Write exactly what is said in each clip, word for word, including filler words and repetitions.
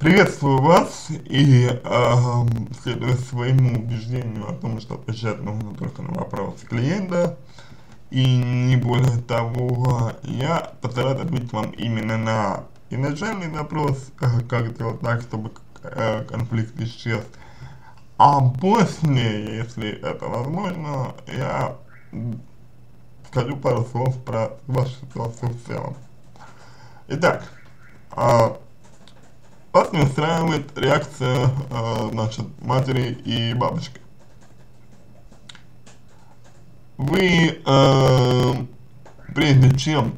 Приветствую вас и э, следуя своему убеждению о том, что отвечать нужно только на вопросы клиента и не более того, я постараюсь ответить вам именно на изначальный вопрос, э, как сделать так, чтобы э, конфликт исчез, а после, если это возможно, я скажу пару слов про вашу ситуацию в целом. Итак, э, вас не устраивает реакция, э, значит, матери и бабушки. Вы, э, прежде чем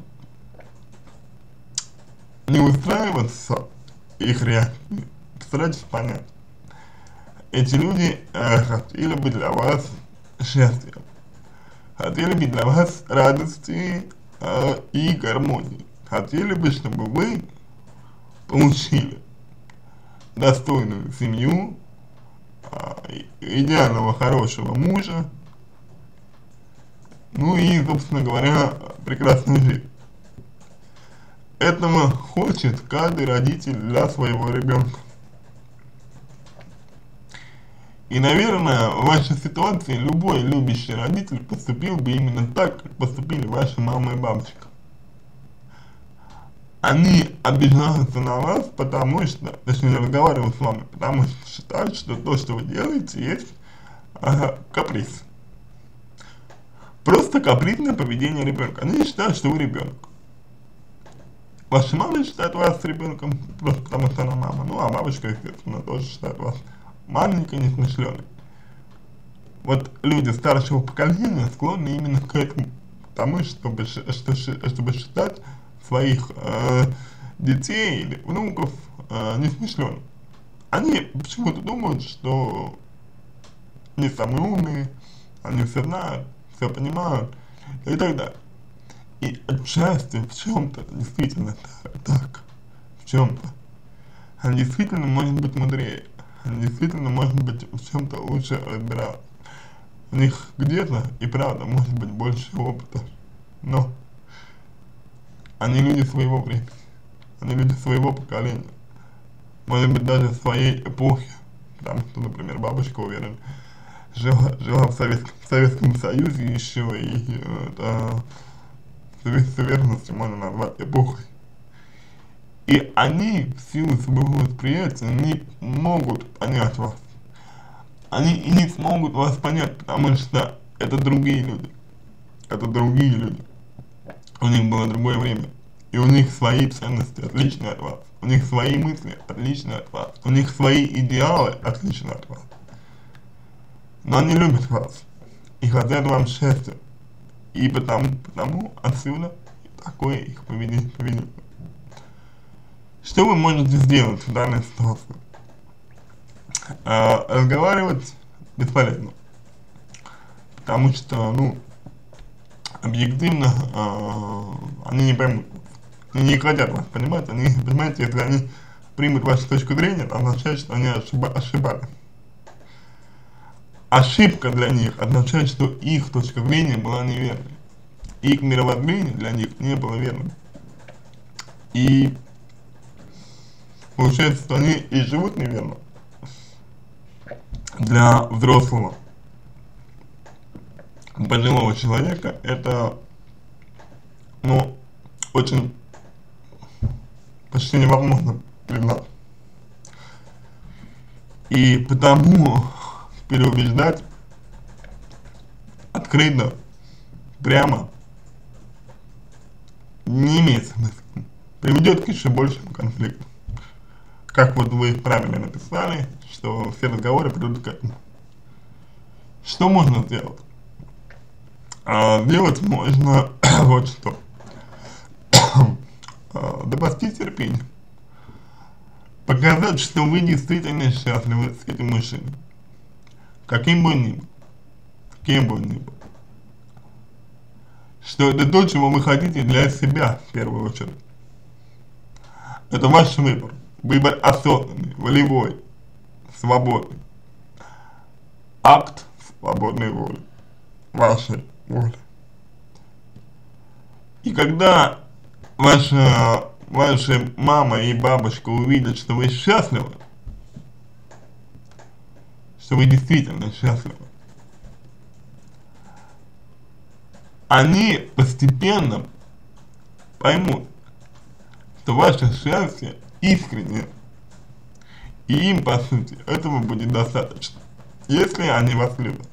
не устраиваться их реакцией, постарайтесь понять, эти люди э, хотели бы для вас счастья, хотели бы для вас радости э, и гармонии, хотели бы, чтобы вы получили достойную семью, идеального хорошего мужа, ну и, собственно говоря, прекрасную жизнь. Этого хочет каждый родитель для своего ребенка. И, наверное, в вашей ситуации любой любящий родитель поступил бы именно так, как поступили ваши мама и бабушка. Они обижаются на вас, потому что, точнее, разговаривают с вами, потому что считают, что то, что вы делаете, есть ага, каприз. Просто капризное поведение ребенка. Они считают, что вы ребенок. Ваша мама считает вас ребенком, просто потому что она мама. Ну, а бабушка, естественно, тоже считает вас маленькой, несмышленой. Вот люди старшего поколения склонны именно к этому, к тому, чтобы, что, чтобы считать своих э, детей или внуков э, несмышленными. Они почему-то думают, что они самые умные, они все знают, все понимают и так далее. И отчасти в чем-то действительно так, в чем-то. Они действительно может быть мудрее, они действительно может быть в чем-то лучше разбираться. У них где-то и правда может быть больше опыта, но они люди своего времени, они люди своего поколения, может быть даже своей эпохи, потому что, например, бабушка, уверен, жила, жила в Советском, в Советском Союзе еще, и это с верностью можно назвать эпохой. И они в силу своего восприятия не могут понять вас. Они и не смогут вас понять, потому что это другие люди. Это другие люди. У них было другое время. И у них свои ценности, отличные от вас. У них свои мысли, отличные от вас. У них свои идеалы, отличные от вас. Но они любят вас. И хотят вам счастья. И потому, потому отсюда такое их поведение. поведение. Что вы можете сделать в данной ситуации? А, разговаривать бесполезно. Потому что, ну, объективно а, они не поймут. Они не хотят вас понимать. Они, понимаете, если они примут вашу точку зрения, это означает, что они ошиба ошибались. Ошибка для них означает, что их точка зрения была неверной. Их мировоззрение для них не было верным. И получается, что они и живут неверно. Для взрослого пожилого человека это, ну, очень почти невозможно признать. И потому переубеждать открыто, прямо не имеет смысла. Приведет к еще большему конфликту. Как вот вы правильно написали, что все разговоры придут к этому. Что можно сделать? А, делать можно вот что. а, допустить терпение. Показать, что вы действительно счастливы с этим мужчиной. Каким бы он ни был. Кем бы он ни был. Что это то, чего вы хотите для себя в первую очередь. Это ваш выбор. Выбор осознанный, волевой, свободный. Акт свободной воли. Вашей воли. И когда ваша ваша мама и бабушка увидят, что вы счастливы, что вы действительно счастливы, они постепенно поймут, что ваше счастье искренне, и им, по сути, этого будет достаточно, если они вас любят.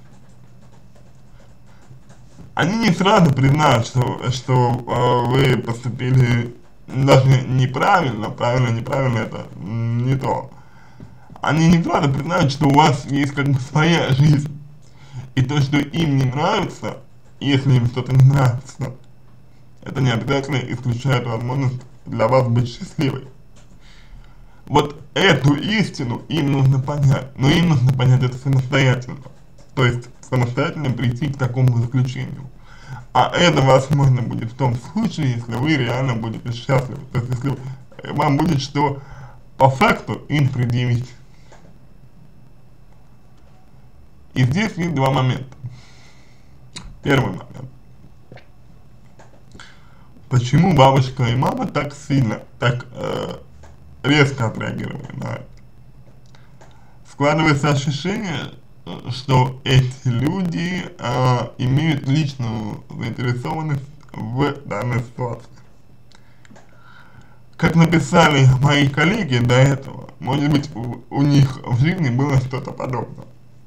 Они не сразу признают, что, что э, вы поступили даже неправильно, правильно, неправильно, это не то. Они не сразу признают, что у вас есть как бы своя жизнь, и то, что им не нравится, если им что-то не нравится, это не обязательно исключает возможность для вас быть счастливой. Вот эту истину им нужно понять, но им нужно понять это самостоятельно, то есть самостоятельно прийти к такому заключению. А это возможно будет в том случае, если вы реально будете счастливы, то есть если вам будет что по факту им предъявить. И здесь есть два момента. Первый момент. Почему бабушка и мама так сильно, так э, резко отреагировали на это? Складывается ощущение, что эти люди э, имеют личную заинтересованность в данной ситуации. Как написали мои коллеги до этого, может быть у, у них в жизни было что-то подобное.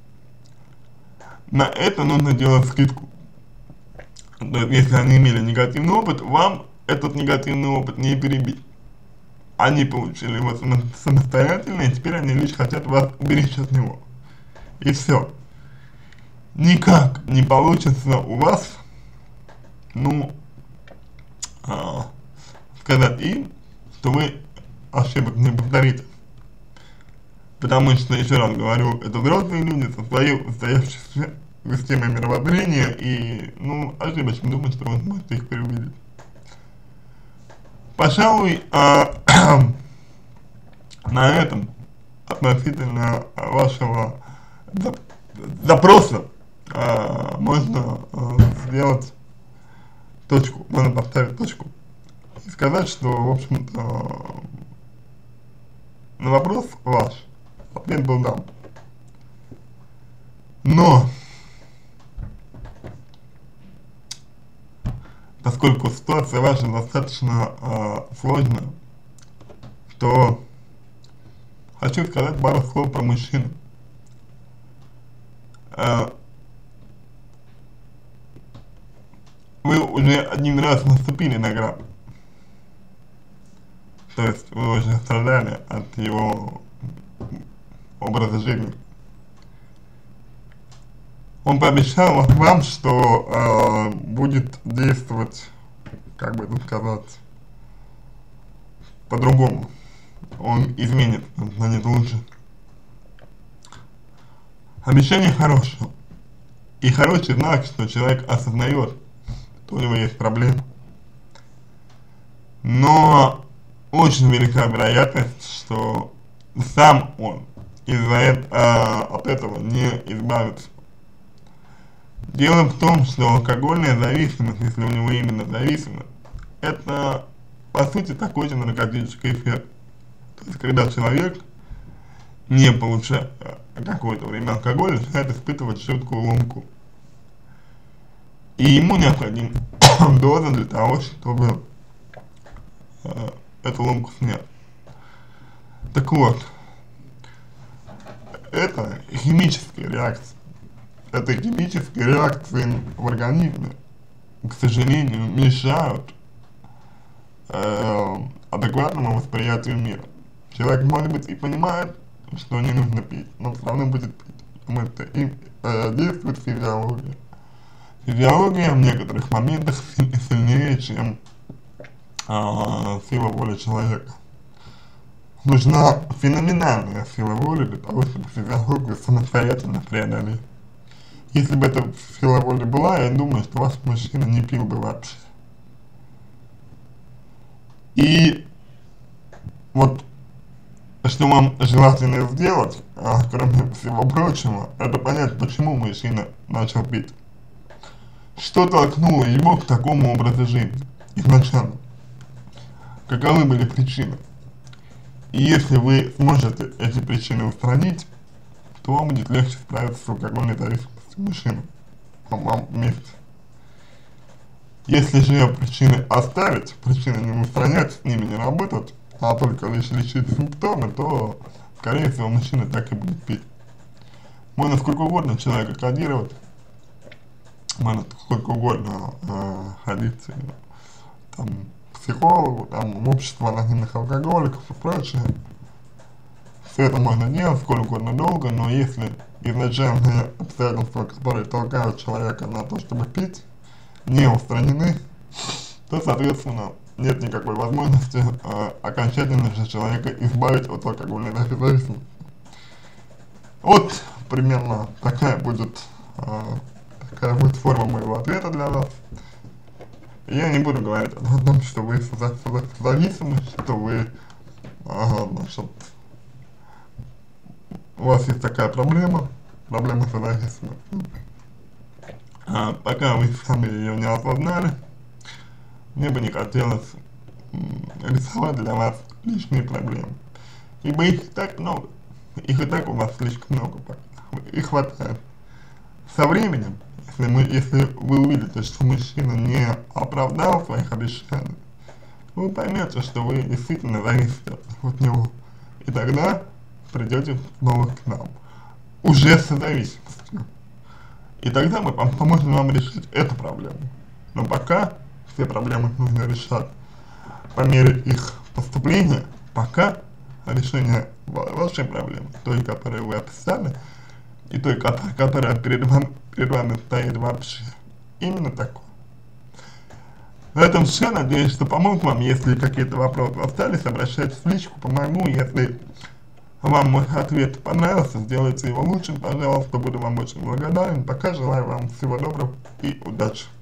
На это нужно делать скидку. То есть, если они имели негативный опыт, вам этот негативный опыт не перебить. Они получили его самостоятельно, и теперь они лишь хотят вас уберечь от него. И все. Никак не получится у вас, ну, а, сказать им, что вы ошибок не повторите. Потому что, еще раз говорю, это взрослые люди со своей устоявшейся системой мировоззрения, и, ну, ошибочно думать, что вы сможете их переубедить. Пожалуй, а, на этом относительно вашего запроса а, можно а, сделать точку, можно поставить точку и сказать, что, в общем-то, на вопрос ваш ответ был да. Но поскольку ситуация ваша достаточно э, сложная, то хочу сказать пару слов про мужчин. Э, вы уже один раз наступили на грабь, то есть вы уже страдали от его образа жизни. Он пообещал вам, что э, будет действовать, как бы это сказать, по-другому. Он изменит, он станет лучше. Обещание хорошее. И хороший знак, что человек осознает, что у него есть проблемы. Но очень велика вероятность, что сам он из-за этого, э, от этого не избавится. Дело в том, что алкогольная зависимость, если у него именно зависимость, это по сути такой же наркотический эффект. То есть когда человек, не получая какое-то время алкоголь, начинает испытывать четкую ломку. И ему необходима доза для того, чтобы э, эту ломку снять. Так вот, это химическая реакция. Это химические реакции в организме, к сожалению, мешают э, адекватному восприятию мира. Человек, может быть, и понимает, что не нужно пить, но все равно будет пить, потому что им э, действует физиология. Физиология в некоторых моментах сильнее, чем э, сила воли человека. Нужна феноменальная сила воли для того, чтобы физиологию самостоятельно преодолеть. Если бы эта сила воли была, я думаю, что ваш мужчина не пил бы вообще. И вот, что вам желательно сделать, а, кроме всего прочего, это понять, почему мужчина начал пить. Что толкнуло его к такому образу жизни изначально. каковы были причины. И если вы сможете эти причины устранить, то вам будет легче справиться с алкогольной зависимостью мужчины вам вместе. Если же причины оставить, причины не устранять, с ними не работать, а только лишь лечить симптомы, то, скорее всего, мужчина так и будет пить. Можно сколько угодно человека кодировать, можно сколько угодно э, ходить там, к психологу, там, в общество анонимных алкоголиков и прочее. Все это можно делать сколько угодно долго, но если изначальные обстоятельства, которые толкают человека на то, чтобы пить, не устранены, то, соответственно, нет никакой возможности э, окончательно же человека избавить от алкогольной зависимости. Вот примерно такая будет, э, такая будет форма моего ответа для вас. Я не буду говорить о том, что вы зависимы, что вы, ага, значит, у вас есть такая проблема, проблема с зависимостью. А, пока вы сами ее не осознали, мне бы не хотелось рисовать для вас лишние проблемы. Ибо их и так много, их и так у вас слишком много, их хватает. Со временем, если, мы, если вы увидите, что мужчина не оправдал своих обещаний, вы поймете, что вы действительно зависите от него. И тогда придете снова к нам, уже с зависимостью. И тогда мы поможем вам решить эту проблему. Но пока все проблемы нужно решать по мере их поступления, пока решение вашей проблемы, той, которую вы описали, и той, которая перед вами, перед вами стоит вообще, именно такое. На этом все. Надеюсь, что помог вам. Если какие-то вопросы остались, обращайтесь в личку, помогу. Если вам мой ответ понравился, сделайте его лучше, пожалуйста, буду вам очень благодарен. Пока желаю вам всего доброго и удачи.